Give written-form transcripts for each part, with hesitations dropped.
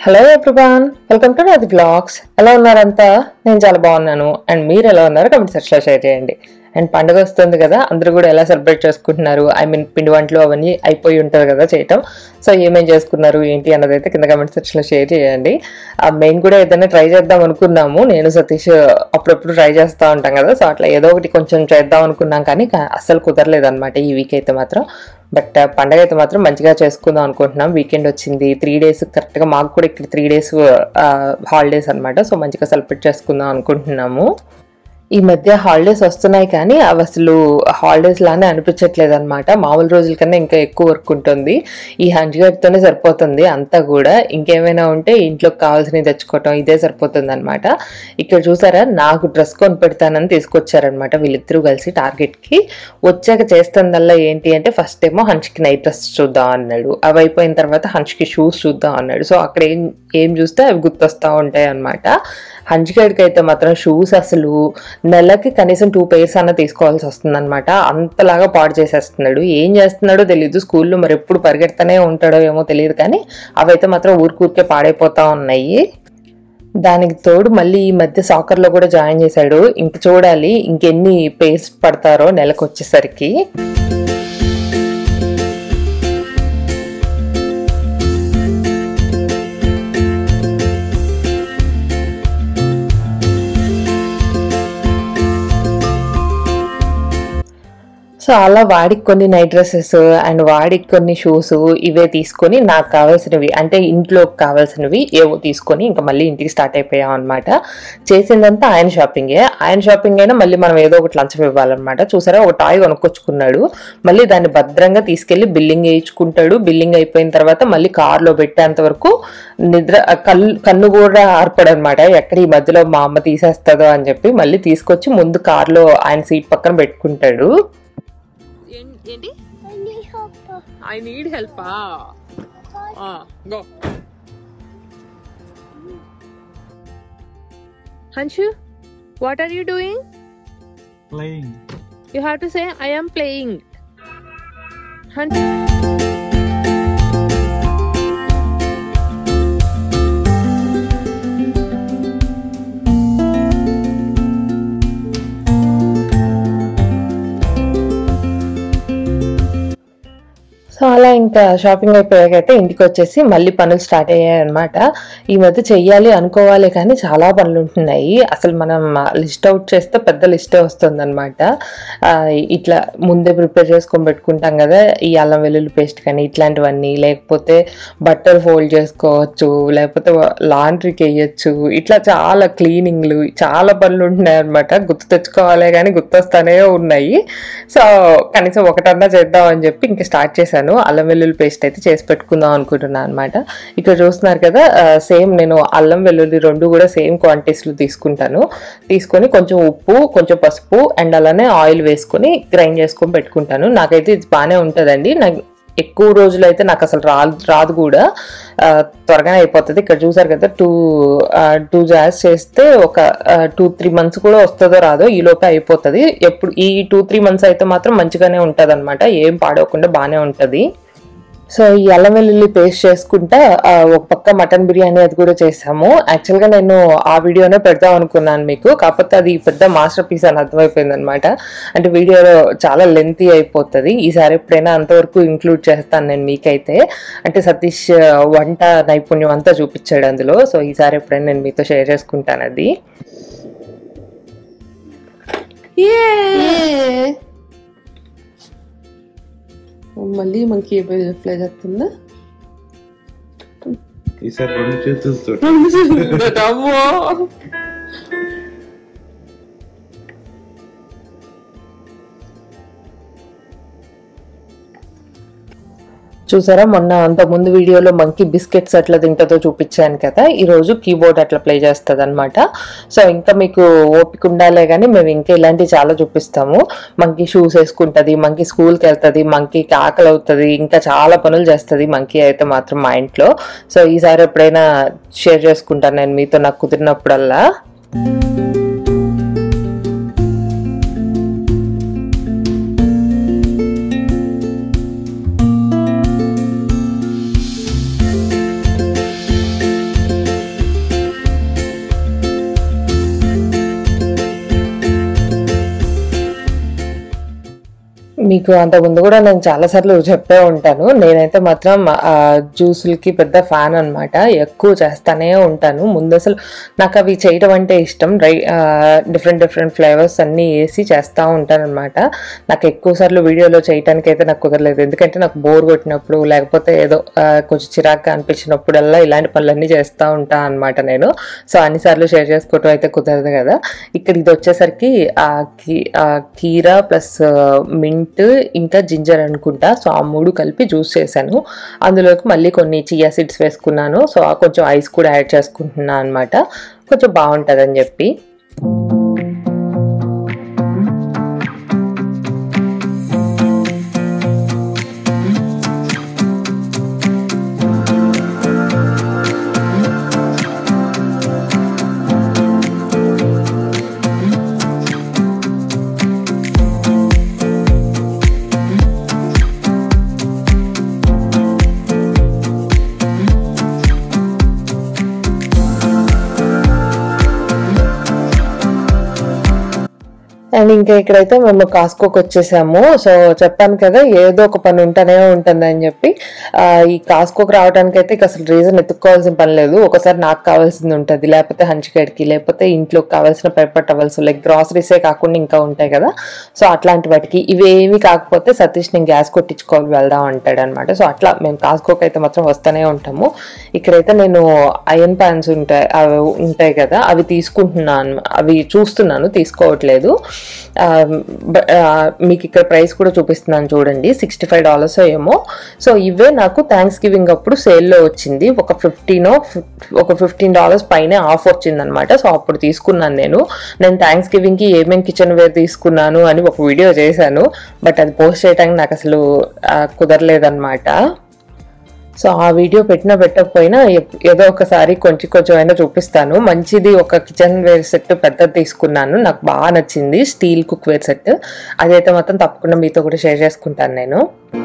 Hello everyone, welcome to Radhi vlogs. ఎలా ఉన్నారంతా? నేను చాలా బాగున్నాను. అండ్ మీరు ఎలా ఉన్నారో కమెంట్ సెక్షన్లో షేర్ చేయండి. అండ్ పండుగ వస్తుంది కదా, అందరూ కూడా ఎలా సెలబ్రేట్ చేసుకుంటున్నారు? పిండి వంటలు అవన్నీ అయిపోయి ఉంటుంది కదా చేయటం. సో ఏమేం చేసుకున్నారు ఏంటి అన్నది అయితే కింద కమెంట్ సెక్షన్లో షేర్ చేయండి. మేము కూడా ఏదైనా ట్రై చేద్దాం అనుకున్నాము. నేను సతీష్ అప్పుడప్పుడు ట్రై చేస్తూ ఉంటాం కదా, సో అట్లా ఏదో ఒకటి కొంచెం చేద్దాం అనుకున్నాం, కానీ అస్సలు కుదరలేదు అనమాట ఈ వీక్ అయితే మాత్రం. బట్ పండగ అయితే మాత్రం మంచిగా చేసుకుందాం అనుకుంటున్నాం. వీకెండ్ వచ్చింది, 3 days కరెక్ట్గా మాకు కూడా ఇక్కడ 3 days హాలిడేస్ అనమాట. సో మంచిగా సెలబ్రేట్ చేసుకుందాం అనుకుంటున్నాము. ఈ మధ్య హాలిడేస్ వస్తున్నాయి కానీ అవి అసలు హాలిడేస్ లానే అనిపించట్లేదు అనమాట. మామూలు రోజుల కన్నా ఇంకా ఎక్కువ వర్క్ ఉంటుంది. ఈ హంచిగడ్తోనే సరిపోతుంది అంతా కూడా. ఇంకేమైనా ఉంటే ఇంట్లోకి కావాల్సినవి తెచ్చుకోవటం ఇదే సరిపోతుంది అనమాట. ఇక్కడ చూసారా, నాకు డ్రెస్ కొని పెడతానని తీసుకొచ్చారనమాట వీళ్ళిద్దరూ కలిసి టార్గెట్కి. వచ్చాక చేస్తుందల్లా ఏంటి అంటే, ఫస్ట్ ఏమో హంచ్కి నైట్ డ్రెస్ చూద్దాం అన్నాడు. అవి అయిపోయిన తర్వాత హంచ్కి షూస్ చూద్దాం అన్నాడు. సో అక్కడ ఏం చూస్తే అవి గుర్తొస్తూ ఉంటాయి అనమాట. హంచిగడికి అయితే మాత్రం షూస్ అసలు నెలకి కనీసం 2 pairs అన్న తీసుకోవాల్సి వస్తుంది అనమాట. అంతలాగా పాడు చేసేస్తున్నాడు. ఏం చేస్తున్నాడో తెలియదు. స్కూల్లో మరి ఎప్పుడు పరిగెడతానే ఉంటాడో ఏమో తెలియదు, కానీ అవైతే మాత్రం ఊరికే పాడైపోతా ఉన్నాయి. దానికి తోడు మళ్ళీ ఈ మధ్య సాకర్లో కూడా జాయిన్ చేశాడు. ఇంక చూడాలి ఇంకెన్ని pairs పడతారో నెలకు వచ్చేసరికి. సో అలా వాడికి కొన్ని నైట్ డ్రెస్సెస్ అండ్ వాడికి కొన్ని షూస్ ఇవే తీసుకొని నాకు కావాల్సినవి అంటే ఇంట్లోకి కావాల్సినవి ఏవో తీసుకొని ఇంకా మళ్ళీ ఇంటికి స్టార్ట్ అయిపోయాం అనమాట. చేసిందంతా ఆయన షాపింగే. ఆయన షాపింగ్ అయినా మళ్ళీ మనం ఏదో ఒకటి లంచం ఇవ్వాలన్నమాట. చూసారా, ఒక టాయ్ కొనుక్కొచ్చుకున్నాడు. మళ్ళీ దాన్ని భద్రంగా తీసుకెళ్లి బిల్లింగ్ వేయించుకుంటాడు. బిల్లింగ్ అయిపోయిన తర్వాత మళ్ళీ కార్లో పెట్టేంత వరకు కన్ను కూడా ఆర్పడనమాట. ఎక్కడ ఈ మధ్యలో మా అమ్మ తీసేస్తుందో అని చెప్పి మళ్ళీ తీసుకొచ్చి ముందు కార్లో ఆయన సీట్ పక్కన పెట్టుకుంటాడు. ఏంటి? I need help. Go. Hanshu, what are you doing? Playing. You have to say I am playing. Hanshu. So అలా ఇంకా షాపింగ్ అయిపోయాకైతే ఇంటికి వచ్చేసి మళ్ళీ పనులు స్టార్ట్ అయ్యాయి అనమాట. ఈ మధ్య చెయ్యాలి అనుకోవాలి కానీ చాలా పనులు ఉంటున్నాయి. అసలు మనం లిస్ట్ అవుట్ చేస్తే పెద్ద లిస్టే వస్తుంది అనమాట. ఇట్లా ముందే ప్రిపేర్ చేసుకొని పెట్టుకుంటాం కదా, ఈ అల్లం వెల్లుల్లి పేస్ట్ కానీ ఇట్లాంటివన్నీ, లేకపోతే బట్టలు ఫోల్డ్ చేసుకోవచ్చు, లేకపోతే లాండ్రీకి వేయచ్చు, ఇట్లా చాలా క్లీనింగ్లు చాలా పనులు ఉంటున్నాయి అనమాట. గుర్తు తెచ్చుకోవాలి కానీ గుర్తొస్తానే ఉన్నాయి. సో కనీసం ఒకటన్నా చేద్దామని చెప్పి ఇంకా స్టార్ట్ చేశాను. అల్లం వెల్లుల్లి పేస్ట్ అయితే చేసి పెట్టుకుందాం అనుకుంటున్నాను అనమాట. ఇక్కడ చూస్తున్నారు కదా, సేమ్ నేను అల్లం వెల్లుల్లి రెండు కూడా సేమ్ క్వాంటిటీస్లో తీసుకొని కొంచెం ఉప్పు, కొంచెం పసుపు అండ్ అలానే ఆయిల్ వేసుకొని గ్రైండ్ చేసుకొని పెట్టుకుంటాను. నాకైతే ఇది బాగానే ఉంటుందండి. నాకు ఎక్కువ రోజులు అయితే నాకు అసలు రాదు కూడా, త్వరగానే అయిపోతుంది. ఇక్కడ చూసారు కదా, టూ జార్స్ చేస్తే ఒక 2-3 months కూడా వస్తుందో రాదో ఈ లోపే అయిపోతుంది. ఎప్పుడు ఈ 2-3 months అయితే మాత్రం మంచిగానే ఉంటుంది అనమాట. ఏం పాడవకుండా బాగానే ఉంటుంది. సో ఈ అల్లం వెల్లుల్లి పేస్ట్ చేసుకుంటా ఒక పక్క మటన్ బిర్యానీ అది కూడా చేసాము. యాక్చువల్గా నేను ఆ వీడియోనే పెడదాం అనుకున్నాను మీకు, కాకపోతే అది పెద్ద మాస్టర్ పీస్ అని అర్థమైపోయింది అనమాట. అంటే వీడియోలో చాలా లెంతీ అయిపోతుంది. ఈసారి ఎప్పుడైనా అంతవరకు ఇంక్లూడ్ చేస్తాను నేను మీకైతే. అంటే సతీష్ వంట నైపుణ్యం అంతా చూపించాడు అందులో. సో ఈసారి ఎప్పుడైనా నేను మీతో షేర్ చేసుకుంటాను అది. మళ్ళీ మనకి ఫ్లై చేస్తుందా? ఈసారి 2 చేతులతో చూసారా, మొన్న అంతకుముందు వీడియోలో మంకీ బిస్కెట్స్ ఎట్లా తింటుందో చూపించాను కదా, ఈరోజు కీబోర్డ్ అట్లా ప్లే చేస్తుంది అనమాట. సో ఇంకా మీకు ఓపిక ఉండాలే కానీ మేము ఇంకా ఇలాంటివి చాలా చూపిస్తాము. మంకీ షూస్ వేసుకుంటుంది, మంకీ స్కూల్కి వెళ్తుంది, మంకీకి ఆకలి అవుతుంది, ఇంకా చాలా పనులు చేస్తుంది మంకీ అయితే మాత్రం మా ఇంట్లో. సో ఈసారి ఎప్పుడైనా షేర్ చేసుకుంటాను నేను మీతో, నాకు కుదిరినప్పుడల్లా. మీకు అంతకుముందు కూడా నేను చాలాసార్లు చెప్పే ఉంటాను. నేనైతే మాత్రం జ్యూసులకి పెద్ద ఫ్యాన్ అనమాట. ఎక్కువ చేస్తానే ఉంటాను. ముందు అసలు నాకు అవి చేయడం అంటే ఇష్టం. డిఫరెంట్ ఫ్లేవర్స్ అన్నీ వేసి చేస్తూ ఉంటాను అనమాట. నాకు ఎక్కువ సార్లు వీడియోలో చేయడానికి అయితే నాకు కుదరలేదు. ఎందుకంటే నాకు బోర్ కొట్టినప్పుడు లేకపోతే ఏదో కొంచెం చిరాగ్గా అనిపించినప్పుడల్లా ఇలాంటి పనులన్నీ చేస్తూ ఉంటాను అనమాట నేను. సో అన్నిసార్లు షేర్ చేసుకోవటం అయితే కుదరదు కదా. ఇక్కడ ఇది వచ్చేసరికి కీరా ప్లస్ మింట్ ఇంకా జింజర్ అనుకుంటా. సో ఆ 3 కలిపి జ్యూస్ చేశాను. అందులోకి మళ్ళీ కొన్ని చియా సీడ్స్ వేసుకున్నాను. సో కొంచెం ఐస్ కూడా యాడ్ చేసుకుంటున్నాను అనమాట, కొంచెం బాగుంటుందని చెప్పి. అండ్ ఇంకా ఇక్కడైతే మేము కాస్కోకి వచ్చేసాము. సో చెప్పాను కదా ఏదో ఒక పని ఉంటూనే ఉంటుంది అని చెప్పి. ఈ కాస్కోకి రావడానికి అయితే ఇక అసలు రీజన్ ఎత్తుక్కోవాల్సిన పని లేదు. ఒకసారి నాకు కావాల్సింది ఉంటుంది, లేకపోతే హంచికేడికి, లేకపోతే ఇంట్లోకి కావాల్సిన పేపర్ టవల్స్ లైక్ గ్రాసరీసే కాకుండా ఇంకా ఉంటాయి కదా. సో అట్లాంటి వాటికి ఇవేమి కాకపోతే సతీష్ నేను గ్యాస్ కొట్టించుకోవాలి వెళ్దాం అంటాడు అనమాట. సో అట్లా మేము కాస్కోకి అయితే మాత్రం వస్తూనే ఉంటాము. ఇక్కడైతే నేను ఐరన్ ప్యాన్స్ ఉంటాయి కదా, అవి తీసుకుంటున్నాను. అవి చూస్తున్నాను, తీసుకోవట్లేదు. మీకు ఇక్కడ ప్రైస్ కూడా చూపిస్తున్నాను చూడండి, $65 ఏమో. సో ఇవే నాకు థ్యాంక్స్ గివింగ్ అప్పుడు సేల్లో వచ్చింది. ఒక $15 పైన ఆఫ్ వచ్చింది అనమాట. సో అప్పుడు తీసుకున్నాను నేను థ్యాంక్స్ గివింగ్కి ఏమేమి కిచెన్ వేర్ తీసుకున్నాను అని ఒక వీడియో చేశాను. బట్ అది పోస్ట్ చేయడానికి నాకు అసలు కుదరలేదన్నమాట. సో ఆ వీడియో పెట్టకపోయినా ఏదో ఒకసారి కొంచెం అయినా చూపిస్తాను. మంచిది ఒక కిచెన్ వేర్ సెట్ పెద్దది తీసుకున్నాను, నాకు బాగా నచ్చింది, స్టీల్ కుక్ వేర్ సెట్. అదైతే మాత్రం తప్పకుండా మీతో కూడా షేర్ చేసుకుంటాను నేను.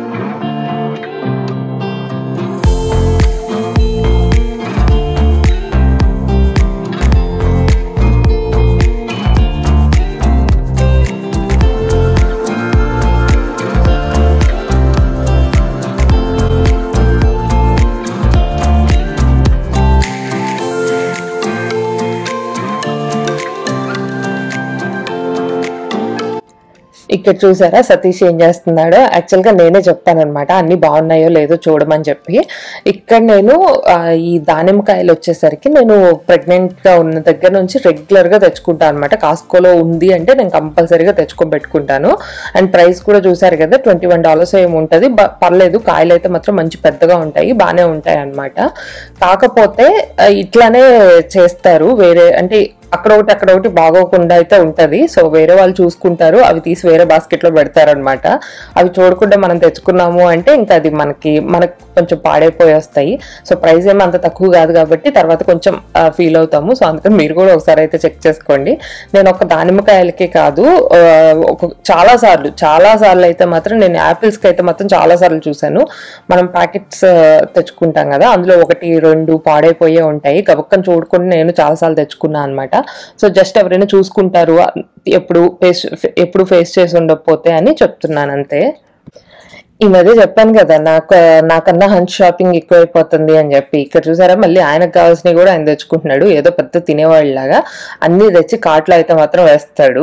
ఇక్కడ చూసారా సతీష్ ఏం చేస్తున్నాడో. యాక్చువల్గా నేనే చెప్తానమాట అన్ని బాగున్నాయో లేదో చూడమని చెప్పి. ఇక్కడ నేను ఈ దానిమ్మకాయలు వచ్చేసరికి నేను ప్రెగ్నెంట్గా ఉన్న దగ్గర నుంచి రెగ్యులర్గా తెచ్చుకుంటాను అనమాట. కాస్కోలో ఉంది అంటే నేను కంపల్సరీగా తెచ్చుకొని పెట్టుకుంటాను. అండ్ ప్రైస్ కూడా చూసారు కదా, $21 ఏముంటుంది. పర్లేదు, కాయలు అయితే మాత్రం మంచి పెద్దగా ఉంటాయి, బాగానే ఉంటాయి అనమాట. కాకపోతే ఇట్లానే చేస్తారు, వేరే అంటే అక్కడొకటి బాగోకుండా అయితే ఉంటది. సో వేరే వాళ్ళు చూసుకుంటారు, అవి తీసి వేరే బాస్కెట్ లో పెడతారనమాట. అవి చూడకుండా మనం తెచ్చుకున్నాము అంటే ఇంకా అది మనకు కొంచెం పాడైపోయి వస్తాయి. సో ప్రైస్ ఏమో అంత తక్కువ కాదు కాబట్టి తర్వాత కొంచెం ఫీల్ అవుతాము. సో అందుకని మీరు కూడా ఒకసారి అయితే చెక్ చేసుకోండి. నేను ఒక దానిమ్మకాయలకే కాదు, చాలా సార్లు అయితే మాత్రం నేను యాపిల్స్కి అయితే మాత్రం చాలా సార్లు చూసాను. మనం ప్యాకెట్స్ తెచ్చుకుంటాం కదా, అందులో 1-2 పాడైపోయే ఉంటాయి. గబక్కని చూడకుండా నేను చాలాసార్లు తెచ్చుకున్నాను అనమాట. సో జస్ట్ ఎవరైనా చూసుకుంటారు, ఎప్పుడు ఫేస్ చేసి ఉండకపోతే అని చెప్తున్నాను అంతే. ఈ మధ్య చెప్పాను కదా నాకన్నా హంచ్ షాపింగ్ ఎక్కువైపోతుంది అని చెప్పి. ఇక్కడ చూసారా మళ్ళీ ఆయనకు కావాల్సినవి కూడా ఆయన తెచ్చుకుంటున్నాడు. ఏదో పెద్ద తినేవాళ్ళలాగా అన్ని తెచ్చి కార్ట్లో అయితే మాత్రం వేస్తాడు.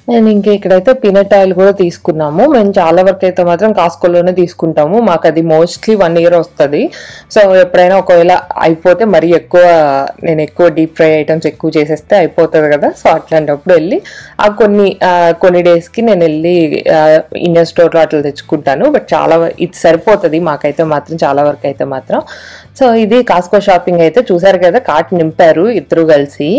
అండ్ ఇంకా ఇక్కడైతే పీనట్ ఆయిల్ కూడా తీసుకున్నాము. మేము చాలా వరకు అయితే మాత్రం కాస్కోలోనే తీసుకుంటాము. మాకు అది మోస్ట్లీ 1 year వస్తుంది. సో ఎప్పుడైనా ఒకవేళ అయిపోతే మరీ ఎక్కువ నేను ఎక్కువ డీప్ ఫ్రై ఐటమ్స్ ఎక్కువ చేసేస్తే అయిపోతుంది కదా. సో అట్లాంటప్పుడు వెళ్ళి కొన్ని డేస్కి నేను వెళ్ళి ఇండియన్ స్టోర్లో అట్లా తెచ్చుకుంటాను. బట్ చాలా ఇది సరిపోతుంది మాకైతే మాత్రం చాలా వరకు అయితే మాత్రం. సో ఇది కాస్కో షాపింగ్ అయితే చూసారు కదా, కార్ట్ నింపారు ఇద్దరు కలిసి.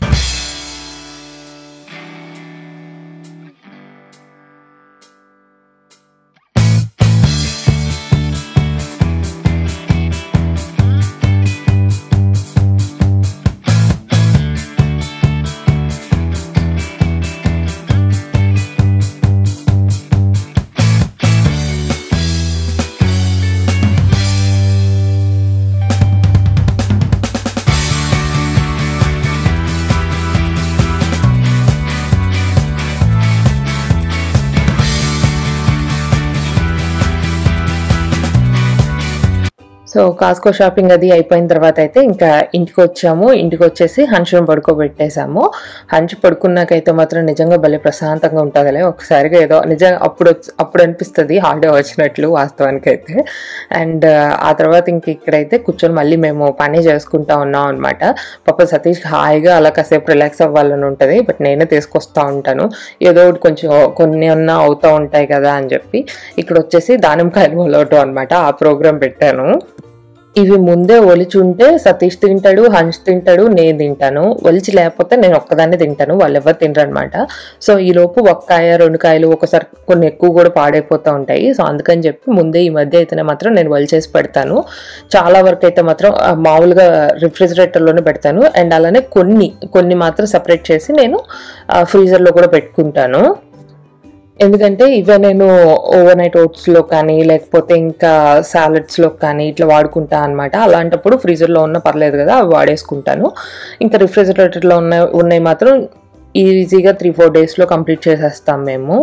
సో కాస్కో షాపింగ్ అది అయిపోయిన తర్వాత అయితే ఇంకా ఇంటికి వచ్చాము. ఇంటికి వచ్చేసి హన్షుని పడుకోబెట్టేసాము. హన్షు పడుకున్నాకైతే మాత్రం నిజంగా భలే ప్రశాంతంగా ఉంటుందిలే. ఒకసారిగా ఏదో నిజంగా అప్పుడు అనిపిస్తుంది హాలిడే వచ్చినట్లు వాస్తవానికి అయితే. అండ్ ఆ తర్వాత ఇంక ఇక్కడైతే కూర్చొని మళ్ళీ మేము పని చేసుకుంటా ఉన్నాం అనమాట. పాప సతీష్ హాయిగా అలా కాసేపు రిలాక్స్ అవ్వాలని ఉంటుంది. బట్ నేనే తీసుకొస్తా ఉంటాను, ఏదో ఒకటి కొంచెం కొన్ని అన్నా అవుతూ ఉంటాయి కదా అని చెప్పి. ఇక్కడ వచ్చేసి దానిమ్మకాయలు మొలవటం అనమాట, ఆ ప్రోగ్రాం పెట్టాను. ఇవి ముందే ఒలిచుంటే సతీష్ తింటాడు, హన్స్ తింటాడు, నేను తింటాను. ఒలిచి లేకపోతే నేను ఒక్కదాన్ని తింటాను, వాళ్ళు ఎవరు తినరు అనమాట. సో ఈలోపు 1 కాయ 2 కాయలు ఒకసారి కొన్ని ఎక్కువ కూడా పాడైపోతూ ఉంటాయి. సో అందుకని చెప్పి ముందే ఈ మధ్య అయితేనే మాత్రం నేను ఒలిచేసి పెడతాను. చాలా వరకు అయితే మాత్రం మామూలుగా రిఫ్రిజిరేటర్లోనే పెడతాను. అండ్ అలానే కొన్ని మాత్రం సపరేట్ చేసి నేను ఫ్రీజర్లో కూడా పెట్టుకుంటాను. ఎందుకంటే ఇవే నేను ఓవర్ నైట్ ఓట్స్లో కానీ లేకపోతే ఇంకా సాలడ్స్లో కానీ ఇట్లా వాడుకుంటా అనమాట. అలాంటప్పుడు ఫ్రీజర్లో ఉన్న పర్లేదు కదా, అవి వాడేసుకుంటాను. ఇంకా రిఫ్రిజిరేటర్లో ఉన్నాయి మాత్రం ఈజీగా 3-4 డేస్లో కంప్లీట్ చేసేస్తాం మేము.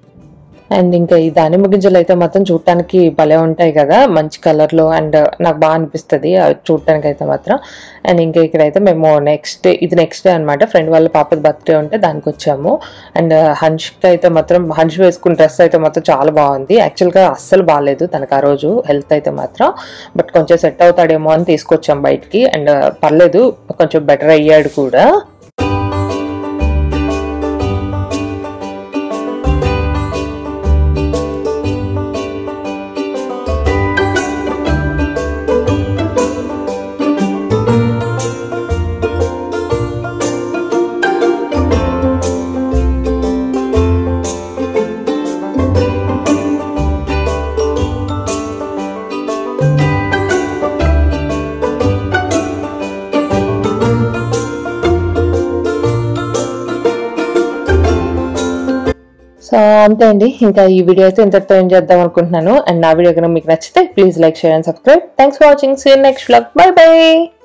అండ్ ఇంకా ఈ దానిమ్మ గింజలు అయితే మాత్రం చూడటానికి భలే ఉంటాయి కదా, మంచి కలర్లో. అండ్ నాకు బాగా అనిపిస్తుంది చూడటానికి అయితే మాత్రం. అండ్ ఇంకా ఇక్కడైతే మేము నెక్స్ట్ డే అనమాట, ఫ్రెండ్ వాళ్ళ పాపది బర్త్డే ఉంటే దానికి వచ్చాము. అండ్ హన్ష్కి అయితే మాత్రం హన్స్ వేసుకున్న డ్రెస్ అయితే మాత్రం చాలా బాగుంది. యాక్చువల్గా అస్సలు బాగాలేదు తనకు ఆ రోజు హెల్త్ అయితే మాత్రం. బట్ కొంచెం సెట్ అవుతాడేమో అని తీసుకొచ్చాం బయటికి. అండ్ పర్లేదు, కొంచెం బెటర్ అయ్యాడు కూడా. సో అంతే అండి, ఇంకా ఈ వీడియో అయితే ఇంతటితో ఏం చేద్దాం అనుకుంటున్నాను. అండ్ నా వీడియో కనుక మీకు నచ్చితే please like, share and subscribe. Thanks for watching. See you next vlog. Bye by.